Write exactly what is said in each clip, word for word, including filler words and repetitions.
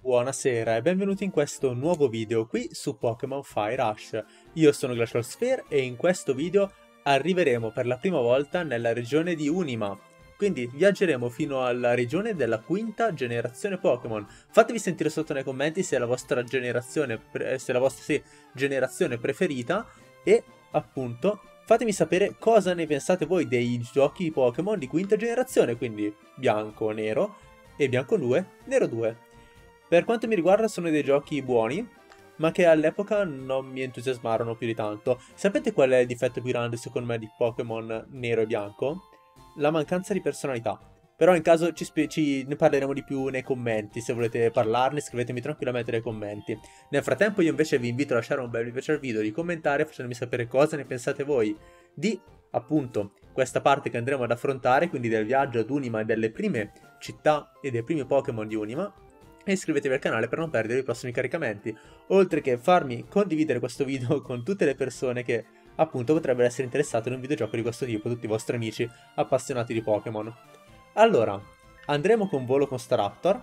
Buonasera e benvenuti in questo nuovo video qui su Pokémon Fire Rush. Io sono Glacial Sphere e in questo video arriveremo per la prima volta nella regione di Unima. Quindi viaggeremo fino alla regione della quinta generazione Pokémon. Fatevi sentire sotto nei commenti se è la vostra generazione, se è la vostra sì, generazione preferita e appunto fatemi sapere cosa ne pensate voi dei giochi Pokémon di quinta generazione, quindi bianco, nero e bianco due, nero due. Per quanto mi riguarda sono dei giochi buoni, ma che all'epoca non mi entusiasmarono più di tanto. Sapete qual è il difetto più grande secondo me di Pokémon nero e bianco? La mancanza di personalità. Però in caso ci, ci ne parleremo di più nei commenti, se volete parlarne scrivetemi tranquillamente nei commenti. Nel frattempo io invece vi invito a lasciare un bel mi piace al video, di commentare facendomi sapere cosa ne pensate voi di appunto questa parte che andremo ad affrontare, quindi del viaggio ad Unima e delle prime città e dei primi Pokémon di Unima. E iscrivetevi al canale per non perdere i prossimi caricamenti, oltre che farmi condividere questo video con tutte le persone che appunto potrebbero essere interessate in un videogioco di questo tipo, tutti i vostri amici appassionati di Pokémon. Allora, andremo con volo con Staraptor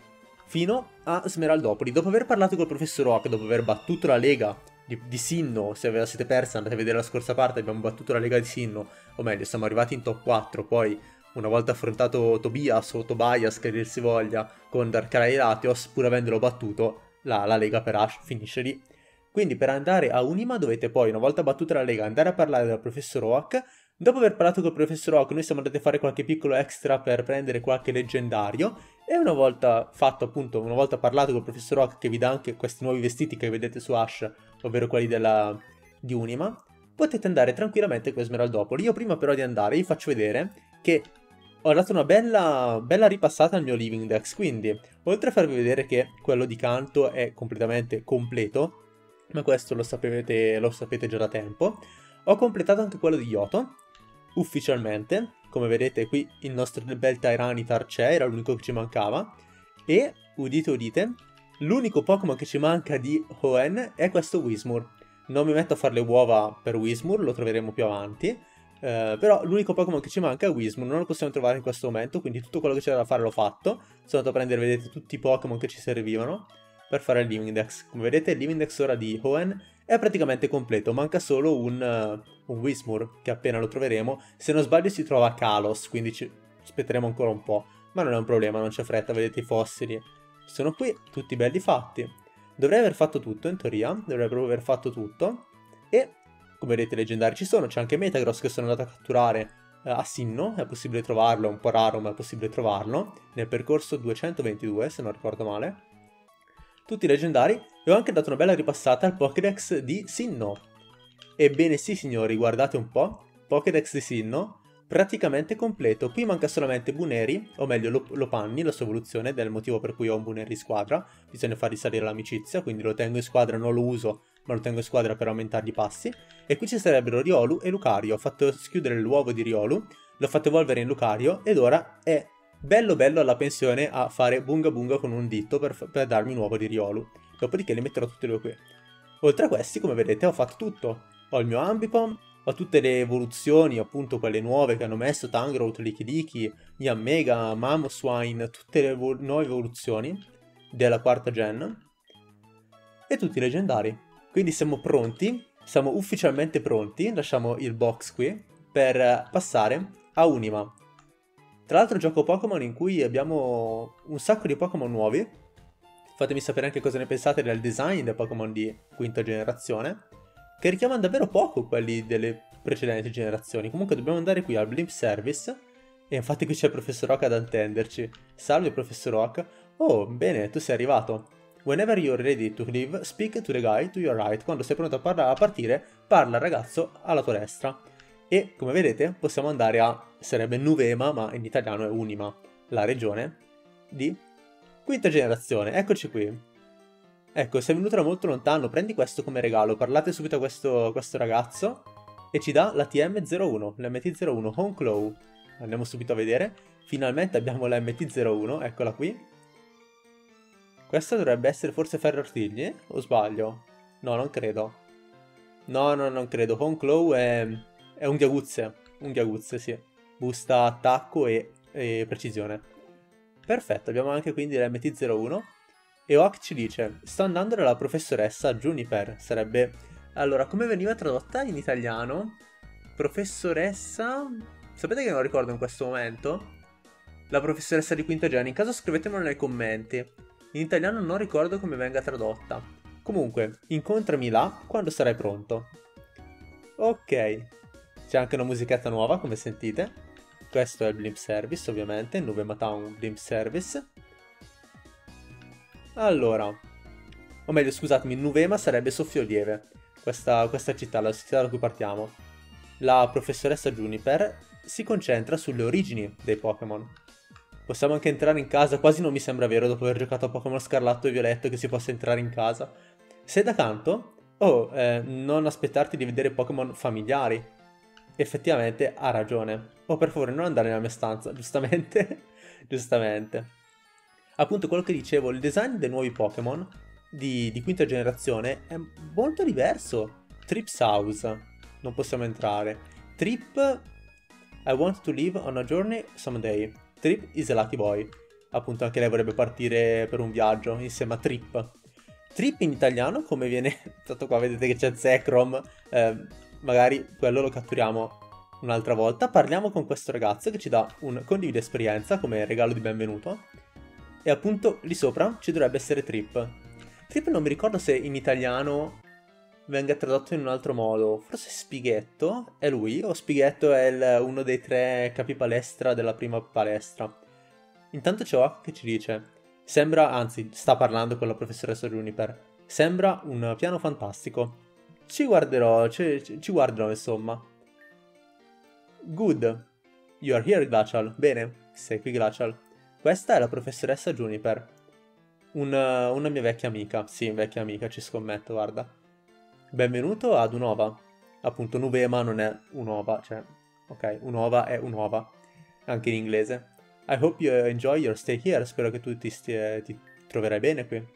fino a Smeraldopoli. Dopo aver parlato col professor Oak, dopo aver battuto la lega di, di Sinnoh, se ve la siete persa andate a vedere la scorsa parte, abbiamo battuto la lega di Sinnoh, o meglio siamo arrivati in top quattro, poi una volta affrontato Tobias o Tobias, che dir si voglia, con Darkrai e Latios, pur avendolo battuto, la, la lega per Ash finisce lì. Quindi per andare a Unima dovete poi, una volta battuta la lega, andare a parlare dal professor Oak. Dopo aver parlato col professor Oak, noi siamo andati a fare qualche piccolo extra per prendere qualche leggendario. E una volta fatto, appunto, una volta parlato col professor Oak, che vi dà anche questi nuovi vestiti che vedete su Ash, ovvero quelli della, di Unima, potete andare tranquillamente con Smeraldopoli. Io prima però di andare vi faccio vedere che ho dato una bella, bella ripassata al mio Living Dex, quindi oltre a farvi vedere che quello di Kanto è completamente completo, ma questo lo sapete, lo sapete già da tempo, ho completato anche quello di Yoto, ufficialmente. Come vedete qui il nostro bel Tyranitar c'è, era l'unico che ci mancava, e udite udite, l'unico Pokémon che ci manca di Hoenn è questo Whismur. Non mi metto a fare le uova per Whismur, lo troveremo più avanti. Uh, però l'unico Pokémon che ci manca è Whismur, non lo possiamo trovare in questo momento, quindi tutto quello che c'era da fare l'ho fatto. Sono andato a prendere, vedete, tutti i Pokémon che ci servivano per fare il Living Dex. Come vedete il Living Dex ora di Hoenn è praticamente completo, manca solo un, uh, un Whismur, che appena lo troveremo, se non sbaglio si trova a Kalos, quindi ci aspetteremo ancora un po'. Ma non è un problema, non c'è fretta, vedete i fossili sono qui, tutti belli fatti. Dovrei aver fatto tutto in teoria, dovrei proprio aver fatto tutto. E come vedete leggendari ci sono, c'è anche Metagross che sono andato a catturare eh, a Sinnoh, è possibile trovarlo, è un po' raro ma è possibile trovarlo, nel percorso duecentoventidue se non ricordo male. Tutti leggendari, e ho anche dato una bella ripassata al Pokédex di Sinnoh. Ebbene sì signori, guardate un po', Pokédex di Sinnoh, praticamente completo. Qui manca solamente Buneri, o meglio Lopunny, la sua evoluzione, del motivo per cui ho un Buneri in squadra, bisogna far risalire l'amicizia, quindi lo tengo in squadra, non lo uso, ma lo tengo in squadra per aumentare i passi. E qui ci sarebbero Riolu e Lucario. Ho fatto schiudere l'uovo di Riolu, l'ho fatto evolvere in Lucario ed ora è bello bello alla pensione a fare bunga bunga con un dito per, per darmi un uovo di Riolu. Dopodiché li metterò tutti e due qui. Oltre a questi, come vedete, ho fatto tutto. Ho il mio Ambipom, ho tutte le evoluzioni, appunto quelle nuove che hanno messo, Tangrowth, Lickilicky, Yanmega, Mamoswine, tutte le evo nuove evoluzioni della quarta gen. E tutti leggendari. Quindi siamo pronti, siamo ufficialmente pronti, lasciamo il box qui, per passare a Unima. Tra l'altro gioco Pokémon in cui abbiamo un sacco di Pokémon nuovi. Fatemi sapere anche cosa ne pensate del design dei Pokémon di quinta generazione, che richiamano davvero poco quelli delle precedenti generazioni. Comunque dobbiamo andare qui al Blimp Service, e infatti qui c'è il professor Oak ad attenderci. Salve professor Oak. Oh, bene, tu sei arrivato. Whenever you're ready to leave, speak to the guy to your right. Quando sei pronto a, a partire, parla al ragazzo alla tua destra. E, come vedete, possiamo andare a... sarebbe Nuvema, ma in italiano è Unima, la regione di quinta generazione. Eccoci qui. Ecco, sei venuto da molto lontano, prendi questo come regalo, parlate subito a questo, questo ragazzo, e ci dà la T M zero uno, l'M T zero uno, Honeclaw. Andiamo subito a vedere. Finalmente abbiamo la M T zero uno, eccola qui. Questa dovrebbe essere forse Ferroartigli, o sbaglio? No, non credo. No, no, non credo. Honeclaw è, è un Ghiaguzze. Un Ghiaguzze, sì. Busta attacco e, e precisione. Perfetto, abbiamo anche quindi l'M T zero uno. E Oak ci dice, sto andando dalla professoressa Juniper, sarebbe... Allora, come veniva tradotta in italiano? Professoressa... Sapete che non ricordo in questo momento? La professoressa di quinta genere, in caso scrivetemelo nei commenti. In italiano non ricordo come venga tradotta. Comunque, incontrami là quando sarai pronto. Ok. C'è anche una musichetta nuova, come sentite. Questo è il Blimp Service, ovviamente, Nuvema Town Blimp Service. Allora, o meglio, scusatemi, Nuvema sarebbe Soffiolieve, questa, questa città, la città da cui partiamo. La professoressa Juniper si concentra sulle origini dei Pokémon. Possiamo anche entrare in casa, quasi non mi sembra vero dopo aver giocato a Pokémon Scarlatto e Violetto che si possa entrare in casa. Sei da canto? Oh, eh, non aspettarti di vedere Pokémon familiari. Effettivamente ha ragione. Oh, per favore, non andare nella mia stanza, giustamente. Giustamente. Appunto, quello che dicevo, il design dei nuovi Pokémon di, di quinta generazione è molto diverso. Trip's House, non possiamo entrare. Trip, I want to live on a journey someday. Trip is a lucky boy. Appunto, anche lei vorrebbe partire per un viaggio insieme a Trip. Trip in italiano, come viene... Tanto qua vedete che c'è Zekrom, eh, magari quello lo catturiamo un'altra volta. Parliamo con questo ragazzo che ci dà un condivide esperienza come regalo di benvenuto. E appunto lì sopra ci dovrebbe essere Trip. Trip non mi ricordo se in italiano venga tradotto in un altro modo. Forse Spighetto è lui, o Spighetto è il, uno dei tre capi palestra della prima palestra. Intanto c'è Oak che ci dice, sembra, anzi sta parlando con la professoressa Juniper, sembra un piano fantastico. Ci guarderò, ci, ci guarderò insomma. Good. You are here, Glacial. Bene, sei qui, Glacial. Questa è la professoressa Juniper, una, una mia vecchia amica, sì, vecchia amica, ci scommetto, guarda. Benvenuto ad Unova, appunto Nuvema non è Unova, cioè, ok, Unova è Unova, anche in inglese. I hope you enjoy your stay here, spero che tu ti, stia, ti troverai bene qui.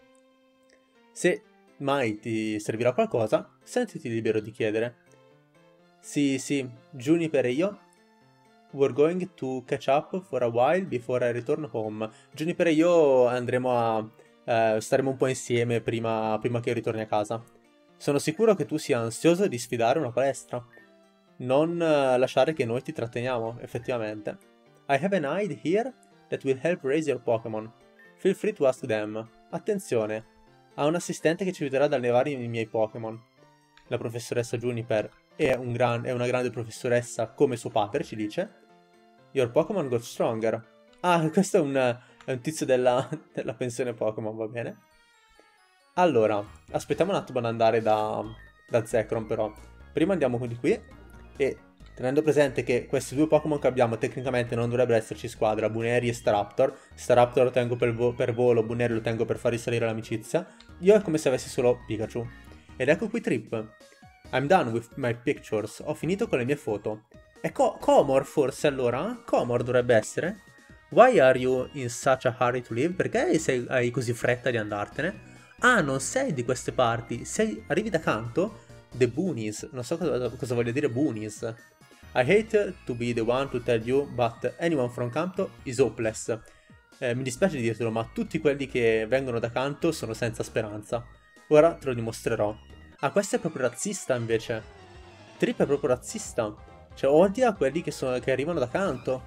Se mai ti servirà qualcosa, sentiti libero di chiedere. Sì, sì, Juniper e io... We're going to catch up for a while before I return home. Juniper e io andremo a... Eh, staremo un po' insieme prima, prima che io ritorni a casa. Sono sicuro che tu sia ansioso di sfidare una palestra. Non eh, lasciare che noi ti tratteniamo, effettivamente. I have an aide here that will help raise your Pokémon. Feel free to ask them. Attenzione, ha un assistente che ci aiuterà ad allevare i miei Pokémon. La professoressa Juniper è, un gran, è una grande professoressa come suo padre, ci dice. Your Pokémon got stronger. Ah, questo è un, è un tizio della, della pensione Pokémon, va bene? Allora, aspettiamo un attimo ad andare da, da Zekrom però. Prima andiamo di qui e tenendo presente che questi due Pokémon che abbiamo tecnicamente non dovrebbero esserci squadra, Buneri e Staraptor. Staraptor lo tengo per, vo per volo, Buneri lo tengo per far risalire l'amicizia. Io è come se avessi solo Pikachu. Ed ecco qui Trip. I'm done with my pictures. Ho finito con le mie foto. È Co Comor forse allora? Comor dovrebbe essere? Why are you in such a hurry to leave? Perché sei, hai così fretta di andartene? Ah, non sei di queste parti. Sei, arrivi da canto? The Boonies. Non so cosa, cosa voglia dire Boonies. I hate to be the one to tell you, but anyone from Canto is hopeless. Eh, mi dispiace dirtelo, ma tutti quelli che vengono da Canto sono senza speranza. Ora te lo dimostrerò. Ah, questo è proprio razzista invece. Trip è proprio razzista. Cioè, odia quelli che, sono, che arrivano da Canto.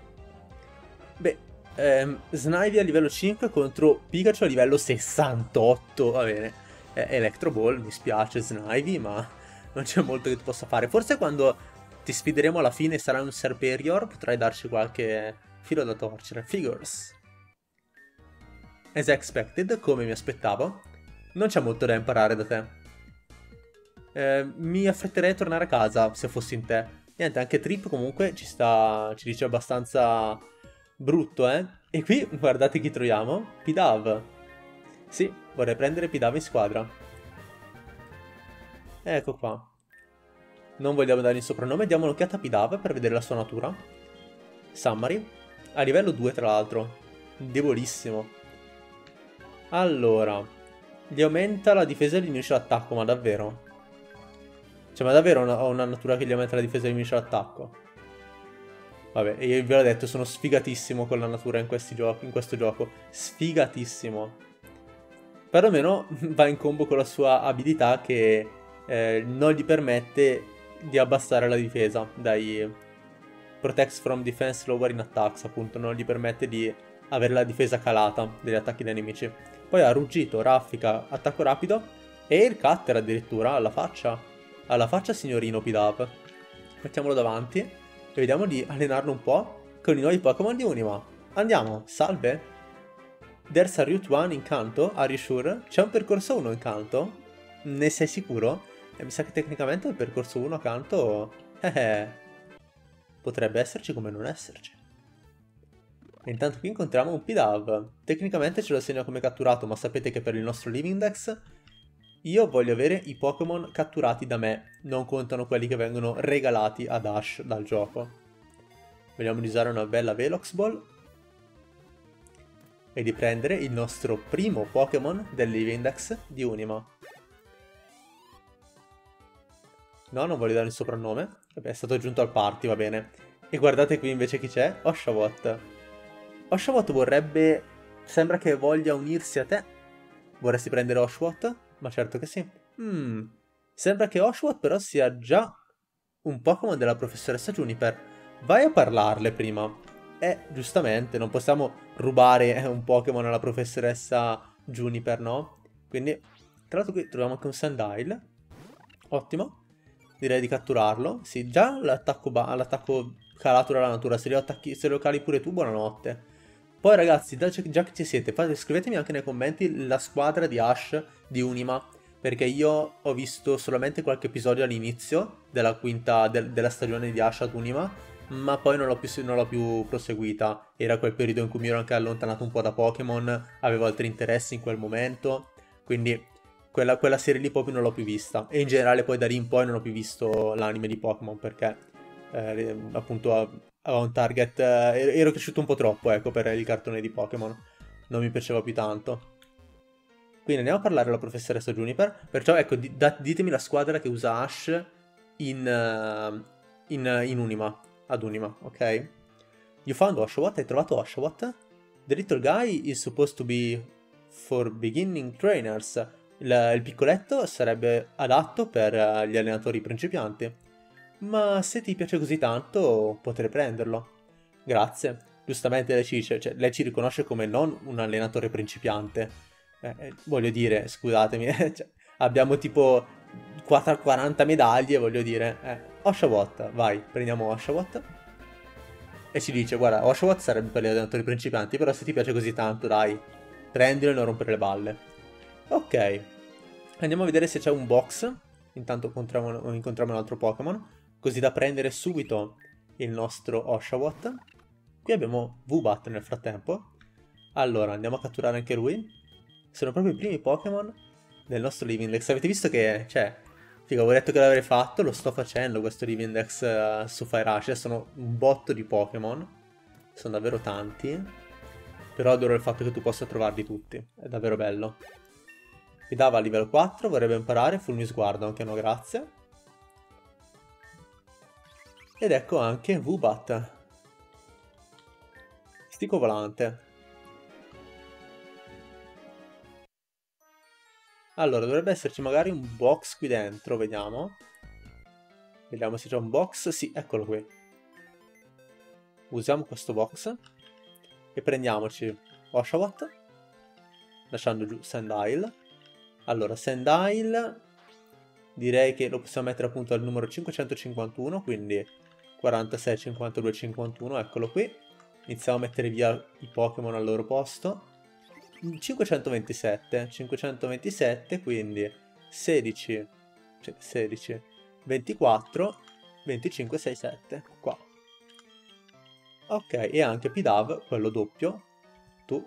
Beh, ehm, Snivy a livello cinque contro Pikachu a livello sessantotto. Va bene. Eh, Electro Ball, mi spiace Snivy, ma non c'è molto che tu possa fare. Forse quando ti sfideremo alla fine e sarai un Serperior, potrai darci qualche filo da torcere. Figures. As expected, come mi aspettavo, non c'è molto da imparare da te. Eh, mi affretterei a tornare a casa se fossi in te. Niente, anche Trip comunque ci sta, ci dice abbastanza brutto, eh. E qui guardate chi troviamo, Pidove. Sì, vorrei prendere Pidove in squadra. Ecco qua. Non vogliamo dare il soprannome, diamo un'occhiata a Pidove per vedere la sua natura. Summary. A livello due tra l'altro. Debolissimo. Allora, gli aumenta la difesa e diminuisce l'attacco, ma davvero? Cioè, ma davvero ho una natura che gli aumenta la difesa e diminuisce l'attacco? Vabbè, e io vi ho detto, sono sfigatissimo con la natura in questi giochi, in questo gioco. Sfigatissimo. perlomeno va in combo con la sua abilità che eh, non gli permette di abbassare la difesa dai Protects from Defense Lowering Attacks, appunto, non gli permette di avere la difesa calata degli attacchi dei nemici. Poi ha ruggito, raffica, attacco rapido e il cutter addirittura alla faccia. Alla faccia signorino Pidap. Mettiamolo davanti e vediamo di allenarlo un po' con i nuovi Pokémon di Unima. Andiamo, salve. There's a Route uno incanto, are you sure? C'è un percorso uno incanto? Ne sei sicuro? E mi sa che tecnicamente il percorso uno accanto... Eh eh... Potrebbe esserci come non esserci. E intanto qui incontriamo un Pidove. Tecnicamente ce lo segna come catturato, ma sapete che per il nostro Living Dex io voglio avere i Pokémon catturati da me. Non contano quelli che vengono regalati ad Ash dal gioco. Vediamo di usare una bella Velox Ball e di prendere il nostro primo Pokémon del Living Dex di Unima. No, non voglio dare il soprannome. Vabbè, è stato aggiunto al party, va bene. E guardate qui invece chi c'è? Oshawott. Oshawott vorrebbe... Sembra che voglia unirsi a te. Vorresti prendere Oshawott? Ma certo che sì. Hmm. Sembra che Oshawott però sia già un Pokémon della professoressa Juniper. Vai a parlarle prima. Eh, giustamente, non possiamo rubare un Pokémon alla professoressa Juniper, no? Quindi, tra l'altro qui troviamo anche un Sandile. Ottimo. Direi di catturarlo. Sì, già l'attacco calato dalla natura. Se lo, attacchi, se lo cali pure tu, buonanotte. Poi ragazzi, già che ci siete, fate, scrivetemi anche nei commenti la squadra di Ash di Unima. Perché io ho visto solamente qualche episodio all'inizio della quinta de, della stagione di Ash ad Unima. Ma poi non l'ho più, più proseguita. Era quel periodo in cui mi ero anche allontanato un po' da Pokémon. Avevo altri interessi in quel momento. Quindi... Quella, quella serie lì proprio non l'ho più vista. E in generale poi da lì in poi non ho più visto l'anime di Pokémon perché eh, appunto avevo un target... Eh, ero cresciuto un po' troppo, ecco, per il cartone di Pokémon. Non mi piaceva più tanto. Quindi andiamo a parlare alla professoressa Juniper. Perciò ecco, di, da, ditemi la squadra che usa Ash in, uh, in, in Unima. Ad Unima, ok? You found Oshawott? Hai trovato Oshawott? The little guy is supposed to be for beginning trainers. Il, il piccoletto sarebbe adatto per uh, gli allenatori principianti, ma se ti piace così tanto potrei prenderlo. Grazie. Giustamente lei ci, cioè, lei ci riconosce come non un allenatore principiante. Eh, eh, voglio dire, scusatemi, cioè, abbiamo tipo quaranta medaglie, voglio dire. Eh, Oshawott, vai, prendiamo Oshawott. E ci dice, guarda, Oshawott sarebbe per gli allenatori principianti, però se ti piace così tanto, dai, prendilo e non rompere le balle. Ok, andiamo a vedere se c'è un box, intanto incontriamo, incontriamo un altro Pokémon, così da prendere subito il nostro Oshawott. Qui abbiamo Woobat nel frattempo. Allora, andiamo a catturare anche lui. Sono proprio i primi Pokémon del nostro Living Dex. Avete visto che, cioè, figa, avevo detto che l'avrei fatto, lo sto facendo questo Living Dex uh, su Fire Rush. Sono un botto di Pokémon, sono davvero tanti. Però adoro il fatto che tu possa trovarli tutti, è davvero bello. Mi dava a livello quattro, vorrebbe imparare Fulmi Sguardo, anche no grazie. Ed ecco anche Woobat. Stico volante. Allora, dovrebbe esserci magari un box qui dentro, vediamo. Vediamo se c'è un box, sì, eccolo qui. Usiamo questo box e prendiamoci Oshawott, lasciando giù Sandile. Allora, Sandile, direi che lo possiamo mettere appunto al numero cinquecentocinquantuno, quindi quarantasei, cinquantadue, cinquantuno, eccolo qui. Iniziamo a mettere via i Pokémon al loro posto. cinquecentoventisette, cinquecentoventisette, quindi sedici, sedici, ventiquattro, venticinque, sei, sette, qua. Ok, e anche Pidove, quello doppio, tu,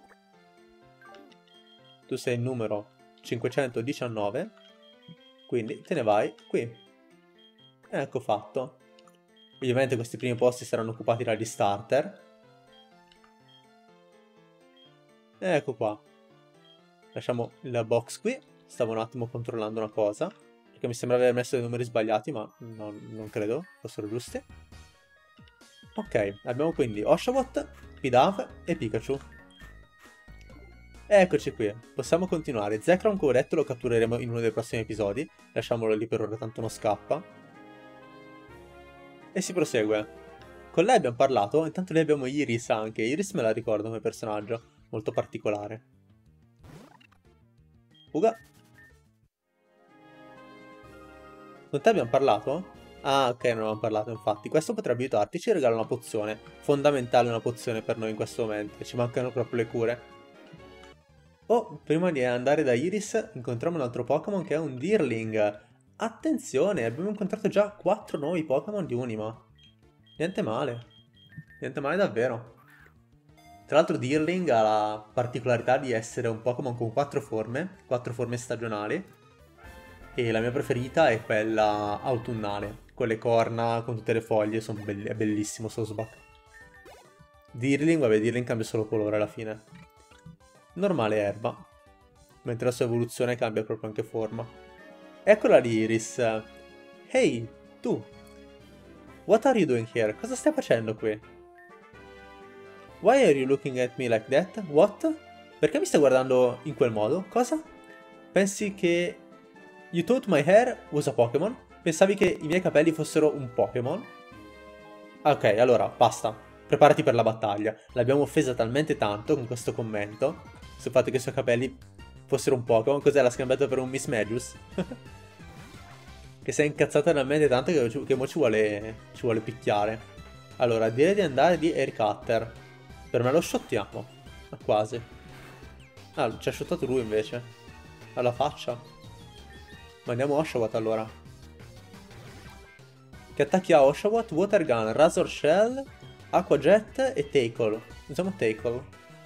tu sei il numero cinquecentodiciannove, quindi te ne vai qui. Ecco fatto. Ovviamente questi primi posti saranno occupati dagli starter. Ecco qua. Lasciamo il box qui. Stavo un attimo controllando una cosa, perché mi sembra aver messo dei numeri sbagliati, ma non, non credo fossero giusti. Ok, abbiamo quindi Oshawott, Pidove e Pikachu. Eccoci qui, possiamo continuare. Zekrom, come ho detto, lo cattureremo in uno dei prossimi episodi. Lasciamolo lì per ora, tanto non scappa. E si prosegue. Con lei abbiamo parlato, intanto lei abbiamo Iris anche. Iris me la ricordo come personaggio, molto particolare. Uga. Con te abbiamo parlato? Ah, ok, non abbiamo parlato, infatti. Questo potrebbe aiutarti, ci regala una pozione. Fondamentale una pozione per noi in questo momento, ci mancano proprio le cure. Oh, prima di andare da Iris incontriamo un altro Pokémon che è un Deerling. Attenzione, abbiamo incontrato già quattro nuovi Pokémon di Unima. Niente male. Niente male davvero. Tra l'altro Deerling ha la particolarità di essere un Pokémon con quattro forme, quattro forme stagionali. E la mia preferita è quella autunnale, con le corna, con tutte le foglie, sono be è bellissimo Sosbach. Deerling, vabbè, Deerling cambia solo colore alla fine. Normale erba, mentre la sua evoluzione cambia proprio anche forma. Eccola lì, Iris. Ehi, tu. What are you doing here? Cosa stai facendo qui? Why are you looking at me like that? What? Perché mi stai guardando in quel modo? Cosa? Pensi che... You thought my hair was a Pokémon? Pensavi che i miei capelli fossero un Pokémon? Ok, allora, basta. Preparati per la battaglia. L'abbiamo offesa talmente tanto con questo commento, sul fatto che i suoi capelli fossero un Pokémon. Cos'è, l'ha scambiato per un Miss Magius? Che si è incazzata talmente tanto che, che mo ci vuole, ci vuole picchiare. Allora, direi di andare di Air Cutter. Per me lo shottiamo. Ma quasi. Ah, ci ha shottato lui invece. Alla faccia. Mandiamo Oshawott allora. Che attacchi a Oshawott, Water Gun, Razor Shell, Aqua Jet e Tackle. Usiamo Tackle.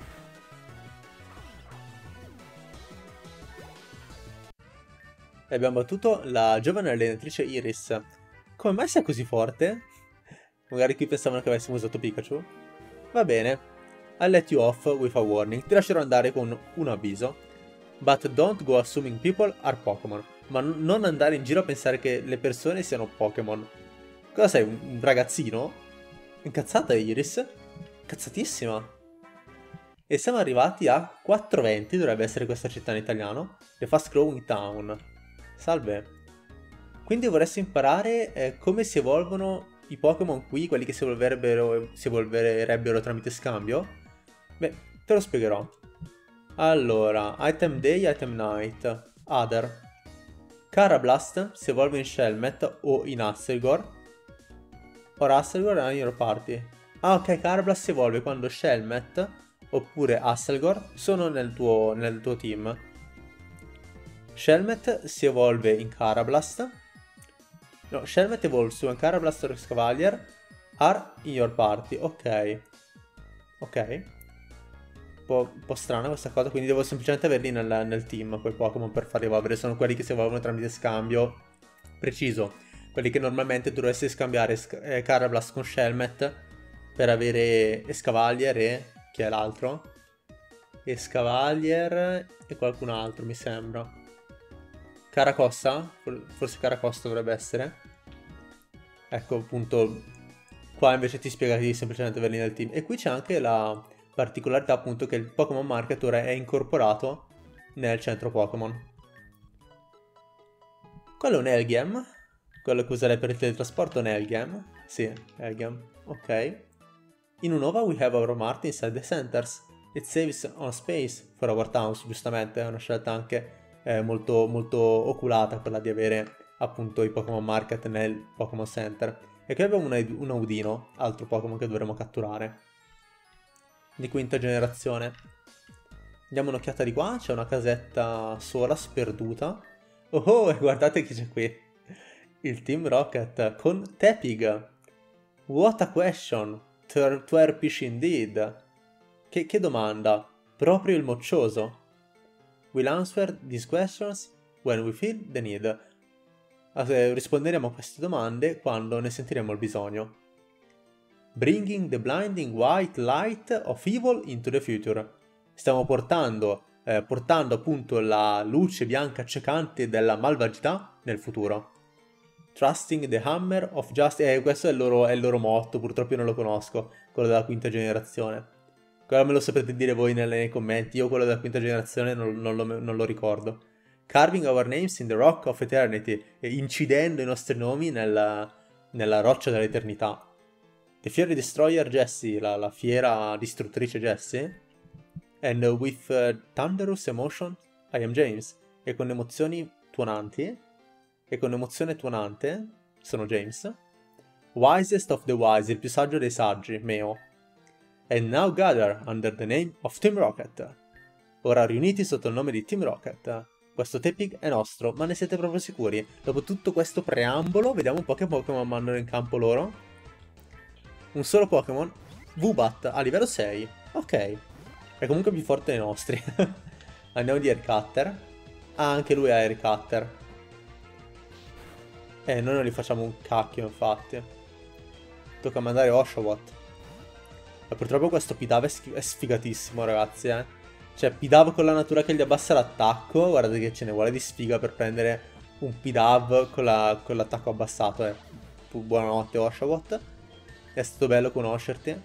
E abbiamo battuto la giovane allenatrice Iris. Come mai sei così forte? Magari qui pensavano che avessimo usato Pikachu. Va bene. I'll let you off with a warning. Ti lascerò andare con un avviso. But don't go assuming people are Pokémon. Ma non andare in giro a pensare che le persone siano Pokémon. Cosa sei, un ragazzino? Incazzata Iris? Incazzatissima. E siamo arrivati a quattrocentoventi, dovrebbe essere questa città in italiano. The Fast Growing Town. Salve. Quindi vorresti imparare eh, come si evolvono i Pokémon qui, quelli che si evolverebbero, si evolverebbero tramite scambio? Beh, te lo spiegherò. Allora, Item Day, Item Night. Other. Carablast si evolve in Shelmet o in Asselgor. Ora Asselgor è in your party. Ah ok, Carablast si evolve quando Shelmet oppure Asselgor sono nel tuo, nel tuo team. Shelmet si evolve in Carablast. No, Shelmet evolves when Carablast or Cavalier are in your party. Ok. Ok. Un po', un po' strana questa cosa, quindi devo semplicemente averli nel, nel team, quei Pokémon per farli evolvere. Sono quelli che si evolvono tramite scambio preciso. Quelli che normalmente dovresti scambiare eh, Carablast con Shelmet per avere Escavalier e... chi è l'altro? Escavalier e qualcun altro, mi sembra. Caracosta? Forse Caracosta dovrebbe essere. Ecco, appunto, qua invece ti spiega di semplicemente averli nel team. E qui c'è anche la particolarità, appunto, che il Pokémon Market ora è incorporato nel centro Pokémon. Quello è un Elgiam. Quello che userei per il teletrasporto è un Elgiam. Sì, Elgiam. Ok. In Unova we have our Mart inside the centers. It saves on space for our towns, giustamente, è una scelta anche eh, molto, molto oculata quella di avere appunto i Pokémon Market nel Pokémon Center. E qui abbiamo un, un Audino, altro Pokémon che dovremo catturare. Di quinta generazione. Diamo un'occhiata di qua, c'è una casetta sola, sperduta. Oh, oh, e guardate chi c'è qui. Il Team Rocket con Tepig. What a question. Twerpish indeed. Che, che domanda. Proprio il moccioso. We'll answer these questions when we feel the need. Risponderemo a queste domande quando ne sentiremo il bisogno. Bringing the blinding white light of evil into the future. Stiamo portando, eh, portando appunto la luce bianca accecante della malvagità nel futuro. Trusting the Hammer of Justice. Eh, questo è il, loro, è il loro motto, purtroppo io non lo conosco, quello della quinta generazione. Quello me lo sapete dire voi nei commenti, io quello della quinta generazione non, non, lo, non lo ricordo. Carving our names in the rock of eternity, incidendo i nostri nomi nella, nella roccia dell'eternità. The Fury Destroyer Jessie, la, la fiera distruttrice Jessie. And with uh, thunderous emotion, I am James. E con emozioni tuonanti, e con emozione tuonante, sono James. Wisest of the wise, il più saggio dei saggi, Meo. And now gather under the name of Team Rocket. Ora riuniti sotto il nome di Team Rocket. Questo Tepig è nostro, ma ne siete proprio sicuri? Dopo tutto questo preambolo, vediamo un po' che Pokémon mandano in campo loro. Un solo Pokémon, Woobat, a livello sei. Ok, è comunque più forte dei nostri. Andiamo di Air Cutter. Ah, anche lui ha Air Cutter. Eh, noi non gli facciamo un cacchio, infatti. Tocca mandare Oshawott. Ma purtroppo questo Pidove è, è sfigatissimo, ragazzi, eh. Cioè, Pidove con la natura che gli abbassa l'attacco, guardate che ce ne vuole di sfiga per prendere un Pidove con l'attacco la, abbassato, eh. Buonanotte, Oshawott. È stato bello conoscerti.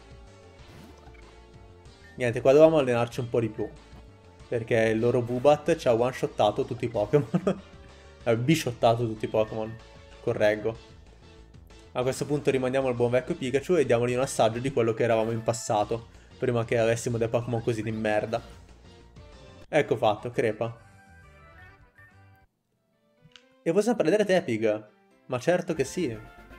Niente, qua dovevamo allenarci un po' di più. Perché il loro Woobat ci ha one-shottato tutti i Pokémon. Ha bishottato tutti i Pokémon. Correggo. A questo punto rimandiamo il buon vecchio Pikachu e diamogli un assaggio di quello che eravamo in passato. Prima che avessimo dei Pokémon così di merda. Ecco fatto, crepa. E vuoi sempre vedere Tepig? Ma certo che sì.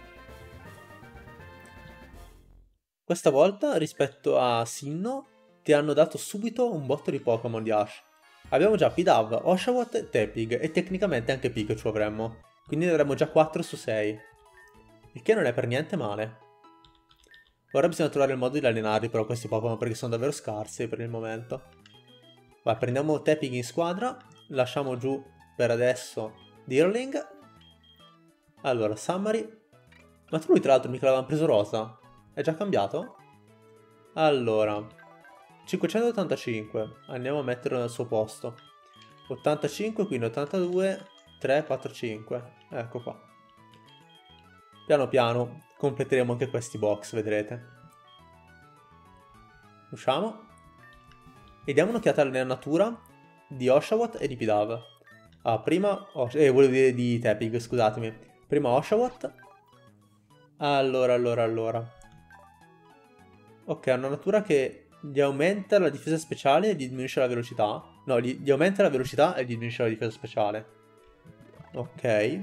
Questa volta, rispetto a Sinnoh, ti hanno dato subito un botto di Pokémon di Ash. Abbiamo già Pidove, Oshawott e Tepig, e tecnicamente anche Pikachu avremmo. Quindi ne avremo già quattro su sei. Il che non è per niente male. Ora bisogna trovare il modo di allenarli però questi Pokémon, perché sono davvero scarsi per il momento. Vai, prendiamo Tepig in squadra, lasciamo giù per adesso Deerling. Allora, Summary. Ma tu lui tra l'altro mica l'avevamo preso rosa? È già cambiato? Allora, cinquecentottantacinque, andiamo a metterlo nel suo posto. ottantacinque, quindi ottantadue, tre, quattro, cinque. Ecco qua. Piano piano completeremo anche questi box, vedrete. Usciamo. E diamo un'occhiata alla natura di Oshawott e di Pidove. Ah, prima... Eh, volevo dire di Tepig, scusatemi. Prima Oshawott. Allora, allora, allora. Ok, ha una natura che gli aumenta la difesa speciale e gli diminuisce la velocità. No, gli, gli aumenta la velocità e gli diminuisce la difesa speciale. Ok.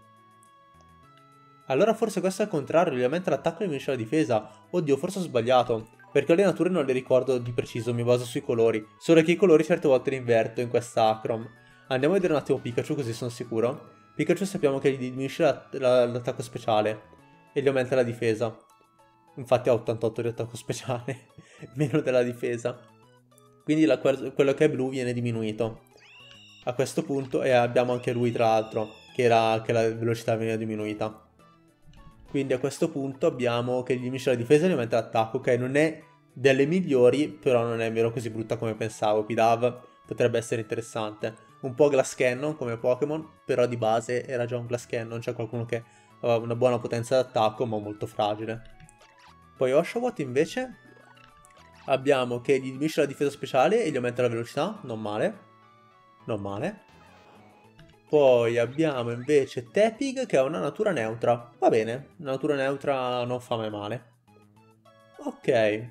Allora forse questo è il contrario, gli aumenta l'attacco e diminuisce la difesa. Oddio, forse ho sbagliato. Perché le nature non le ricordo di preciso, mi baso sui colori. Solo che i colori certe volte li inverto in questa Acrom. Andiamo a vedere un attimo Pikachu, così sono sicuro. Pikachu sappiamo che gli diminuisce l'attacco speciale e gli aumenta la difesa. Infatti ha ottantotto di attacco speciale, meno della difesa. Quindi la, quello che è blu viene diminuito. A questo punto, e abbiamo anche lui tra l'altro, che, che la velocità veniva diminuita. Quindi a questo punto abbiamo che gli diminuisce la difesa e gli aumenta l'attacco, che non è delle migliori, però non è nemmeno così brutta come pensavo. Pidove potrebbe essere interessante. Un po' Glass Cannon come Pokémon, però di base era già un Glass Cannon, c'è qualcuno che aveva una buona potenza d'attacco ma molto fragile. Poi Oshawott invece abbiamo che gli diminuisce la difesa speciale e gli aumenta la velocità, non male, non male. Poi abbiamo invece Tepig che ha una natura neutra, va bene, una natura neutra non fa mai male. Ok.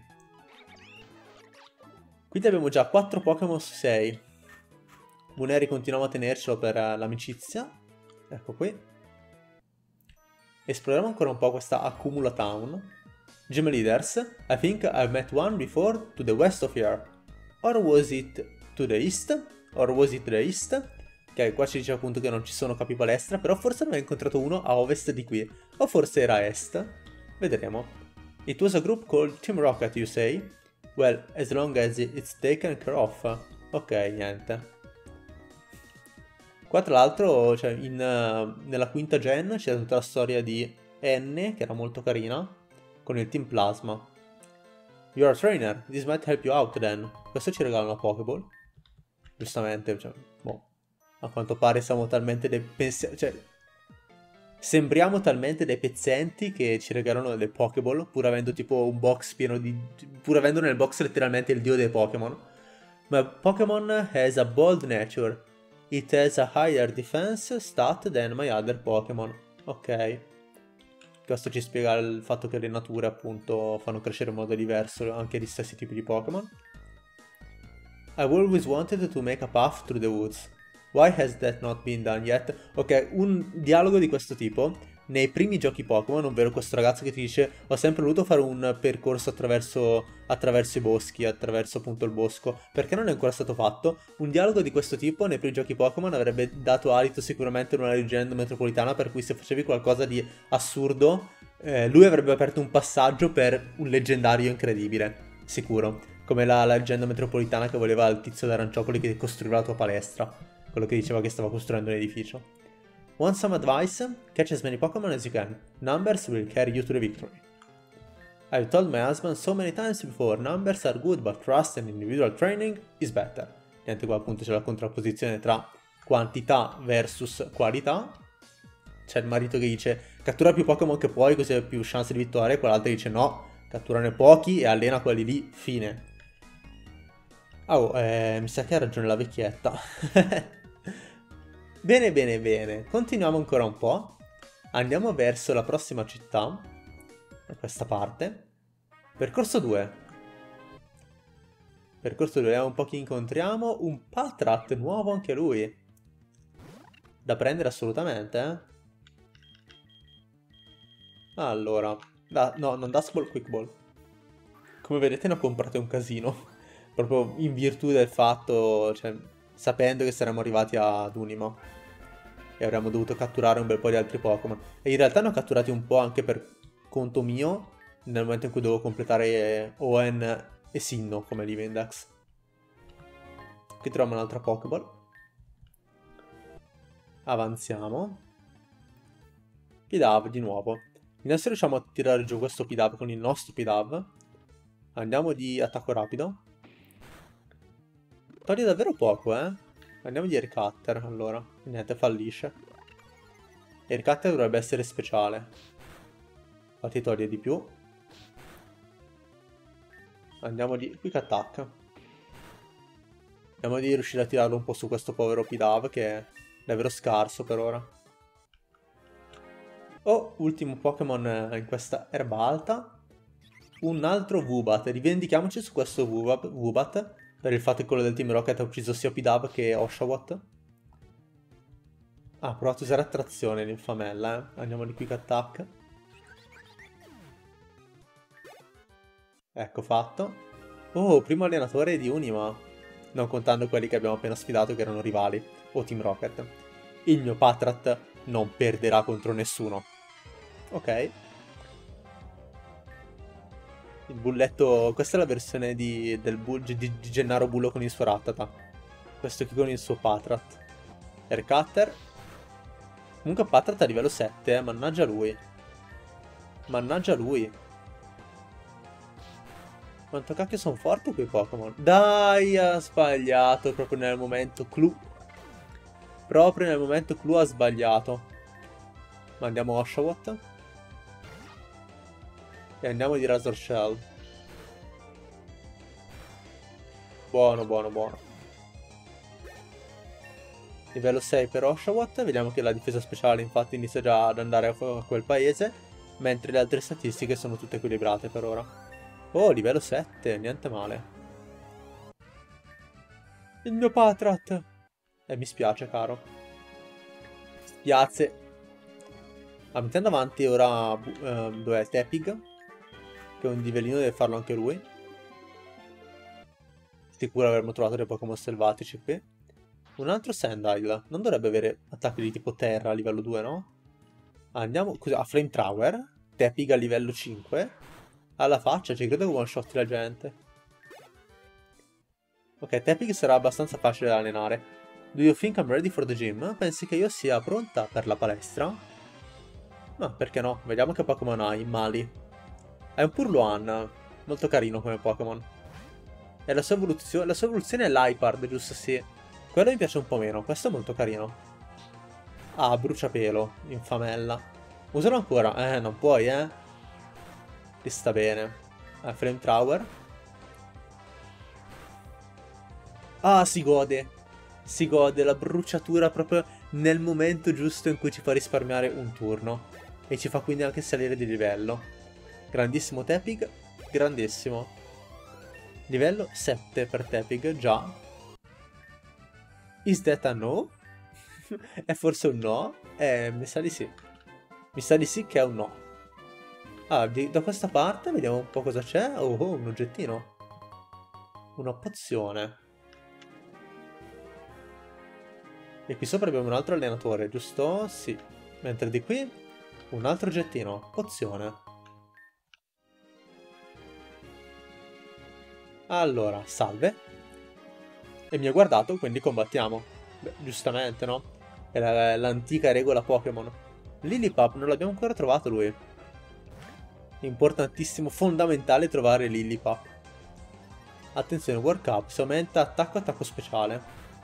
Quindi abbiamo già quattro Pokémon su sei. Muneri continuiamo a tenercelo per l'amicizia, ecco qui. Esploriamo ancora un po' questa Accumula Town. Gym Leaders, I think I've met one before to the west of here. Or was it to the east? Or was it the east? Ok, qua ci dice appunto che non ci sono capi palestra, però forse ne ho incontrato uno a ovest di qui. O forse era est. Vedremo. It was a group called Team Rocket, you say? Well, as long as it's taken care of. Ok, niente. Qua tra l'altro, cioè, in, uh, nella quinta gen c'è tutta la storia di N, che era molto carina, con il Team Plasma. You're a trainer, this might help you out then. Questo ci regala una Pokéball. Giustamente, cioè, boh. A quanto pare siamo talmente dei pensieri, cioè... Sembriamo talmente dei pezzenti che ci regalano delle Pokéball, pur avendo tipo un box pieno di... pur avendo nel box letteralmente il dio dei Pokémon. Ma Pokémon has a bold nature. It has a higher defense stat than my other Pokémon. Ok. Questo ci spiega il fatto che le nature appunto fanno crescere in modo diverso anche gli stessi tipi di Pokémon. I've always wanted to make a path through the woods. Why has that not been done yet? Ok, un dialogo di questo tipo nei primi giochi Pokémon, ovvero questo ragazzo che ti dice ho sempre voluto fare un percorso attraverso, attraverso i boschi, attraverso appunto il bosco, perché non è ancora stato fatto? Un dialogo di questo tipo nei primi giochi Pokémon avrebbe dato alito sicuramente in una leggenda metropolitana, per cui se facevi qualcosa di assurdo, eh, lui avrebbe aperto un passaggio per un leggendario incredibile, sicuro. Come la, la leggenda metropolitana che voleva il tizio d'Aranciopoli che costruiva la tua palestra. Quello che diceva che stava costruendo un edificio. Want some advice? Catch as many Pokémon as you can. Numbers will carry you to the victory. I've told my husband so many times before, numbers are good but trust and individual training is better. Niente, qua appunto c'è la contrapposizione tra quantità versus qualità. C'è il marito che dice cattura più Pokémon che puoi così hai più chance di vittoria, e quell'altro dice no, catturane pochi e allena quelli lì, fine. Oh, eh, mi sa che ha ragione la vecchietta. Bene, bene, bene. Continuiamo ancora un po'. Andiamo verso la prossima città. Da questa parte. Percorso due. Percorso due, vediamo un po' chi incontriamo. Un Patrat nuovo anche lui. Da prendere assolutamente, eh. Allora. Da, no, non Dusk Ball, Quick Ball. Come vedete ne ho comprate un casino. Proprio in virtù del fatto, cioè, sapendo che saremmo arrivati ad Unima e avremmo dovuto catturare un bel po' di altri Pokémon. E in realtà ne ho catturati un po' anche per conto mio, nel momento in cui dovevo completare Owen e Sinnoh come Livindex. Qui troviamo un'altra Pokéball. Avanziamo. Pidove di nuovo. Adesso riusciamo a tirare giù questo Pidove con il nostro Pidove. Andiamo di attacco rapido. Toglie davvero poco, eh. Andiamo di Aircutter, allora. Niente, fallisce. Aircutter dovrebbe essere speciale. Infatti toglie di più. Andiamo di Quick Attack. Andiamo di riuscire a tirarlo un po' su questo povero Pidove, che è davvero scarso per ora. Oh, ultimo Pokémon in questa erba alta. Un altro Woobat. Rivendichiamoci su questo Woobat. Per il fatto che quello del Team Rocket ha ucciso sia Pidove che Oshawott. Ah, ha provato a usare attrazione l'infamella, eh. Andiamo di Quick Attack. Ecco fatto. Oh, primo allenatore di Unima. Non contando quelli che abbiamo appena sfidato che erano rivali. O Team Rocket. Il mio Patrat non perderà contro nessuno. Ok. Il bulletto, questa è la versione di, del bull, di, di Gennaro Bullo con il suo Rattata. Questo qui con il suo Patrat. Aircutter. Comunque Patrat a livello sette, eh, mannaggia lui. Mannaggia lui. Quanto cacchio sono forti quei Pokémon. Dai, ha sbagliato proprio nel momento clou. Proprio nel momento clou ha sbagliato. Mandiamo Oshawott. E andiamo di Razor Shell. Buono, buono, buono. Livello sei per Oshawott. Vediamo che la difesa speciale infatti inizia già ad andare a quel paese. Mentre le altre statistiche sono tutte equilibrate per ora. Oh, livello sette, niente male. Il mio Patrat. E eh, mi spiace, caro. Spiace. Ah, mettendo avanti ora... Uh, dov'è? Tepig. Che è un livellino, deve farlo anche lui. Sicuro avremmo trovato dei Pokémon selvatici qui. Un altro Sandile. Non dovrebbe avere attacchi di tipo terra a livello due, no? Andiamo così, a Flamethrower. Tepig a livello cinque. Alla faccia, ci credo che one shot la gente. Ok, Tepig sarà abbastanza facile da allenare. Do you think I'm ready for the gym? Pensi che io sia pronta per la palestra? No, perché no? Vediamo che Pokémon hai. Mali. È un Purloin, molto carino come Pokémon. E la sua evoluzione, la sua evoluzione è l'Hypard, giusto? Sì. Quello mi piace un po' meno, questo è molto carino. Ah, bruciapelo, infamella. Usalo ancora. Eh, non puoi, eh. Ti sta bene. Eh, Flamethrower. Ah, si gode. Si gode la bruciatura proprio nel momento giusto in cui ci fa risparmiare un turno. E ci fa quindi anche salire di livello. Grandissimo Tepig. Grandissimo. Livello sette per Tepig, già. Is that a no? È forse un no? Eh, mi sa di sì. Mi sa di sì che è un no. Ah, di, da questa parte vediamo un po' cosa c'è. Oh, oh, un oggettino. Una pozione. E qui sopra abbiamo un altro allenatore, giusto? Sì. Mentre di qui un altro oggettino. Pozione. Allora, salve. E mi ha guardato, quindi combattiamo. Beh, giustamente, no? È l'antica regola Pokémon. Lillipup non l'abbiamo ancora trovato lui. Importantissimo, fondamentale trovare Lillipup. Attenzione, Work Up, si aumenta attacco attacco speciale.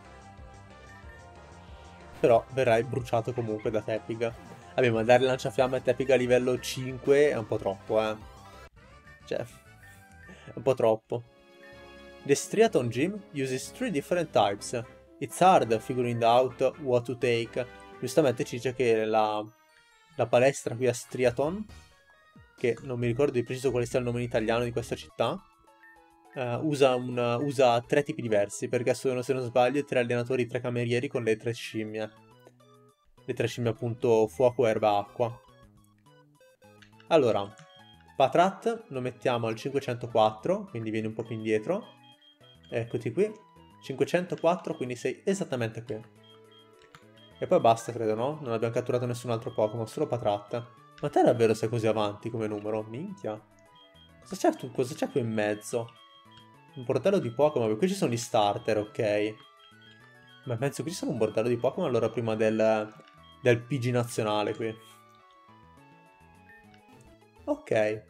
Però verrai bruciato comunque da Tepig. Vabbè, ma dare lanciafiamme a Tepig a livello cinque è un po' troppo, eh. Cioè, è un po' troppo. The Striaton Gym uses three different types. It's hard figuring out what to take. Giustamente ci dice che la, la palestra qui a Striaton, che non mi ricordo di preciso quale sia il nome in italiano di questa città, uh, usa, una, usa tre tipi diversi, perché sono, se non sbaglio, tre allenatori, tre camerieri con le tre scimmie. Le tre scimmie appunto fuoco, erba, acqua. Allora, Patrat lo mettiamo al cinquecentoquattro, quindi vieni un po' più indietro. Eccoti qui. cinquecentoquattro, quindi sei esattamente qui. E poi basta, credo, no? Non abbiamo catturato nessun altro Pokémon, solo Patrat. Ma te davvero sei così avanti come numero? Minchia. Cosa c'è Cosa c'è qui in mezzo? Un bordello di Pokémon. Qui ci sono gli starter, ok. Ma penso che ci sono un bordello di Pokémon allora prima del, del P G nazionale qui. Ok.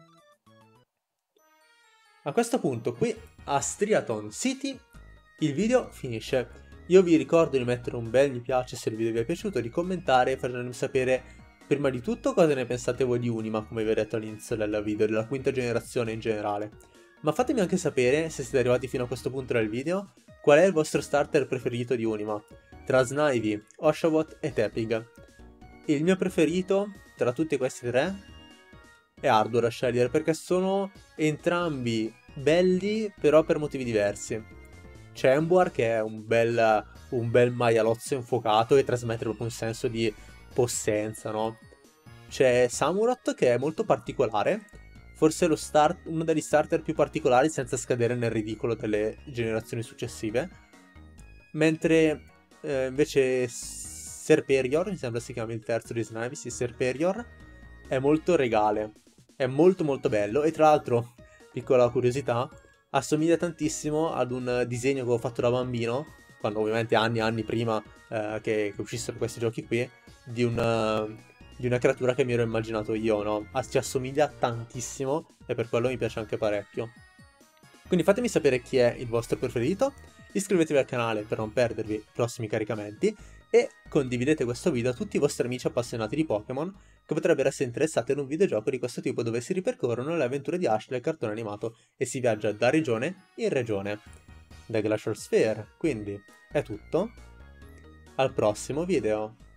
A questo punto qui a Striaton City il video finisce. Io vi ricordo di mettere un bel mi piace se il video vi è piaciuto, di commentare e facendomi sapere prima di tutto cosa ne pensate voi di Unima, come vi ho detto all'inizio del video, della quinta generazione in generale. Ma fatemi anche sapere, se siete arrivati fino a questo punto del video, qual è il vostro starter preferito di Unima, tra Snivy, Oshawott e Tepig. Il mio preferito, tra tutti questi tre, è arduo da scegliere perché sono entrambi belli, però per motivi diversi. C'è Emboar che è un bel, un bel maialozzo infuocato e trasmette proprio un senso di possenza, no? C'è Samurott che è molto particolare, forse lo start, uno degli starter più particolari senza scadere nel ridicolo delle generazioni successive. Mentre eh, invece Serperior, mi sembra si chiami il terzo di Snivy, sì, Serperior, è molto regale, è molto molto bello e tra l'altro, piccola curiosità, assomiglia tantissimo ad un disegno che ho fatto da bambino, quando ovviamente anni e anni prima eh, che, che uscissero questi giochi qui, di una, di una creatura che mi ero immaginato io, no? Ci assomiglia tantissimo e per quello mi piace anche parecchio. Quindi fatemi sapere chi è il vostro preferito, iscrivetevi al canale per non perdervi i prossimi caricamenti e condividete questo video a tutti i vostri amici appassionati di Pokémon che potrebbero essere interessati ad un videogioco di questo tipo dove si ripercorrono le avventure di Ash del cartone animato e si viaggia da regione in regione. Da Glacial Sphere, quindi è tutto, al prossimo video!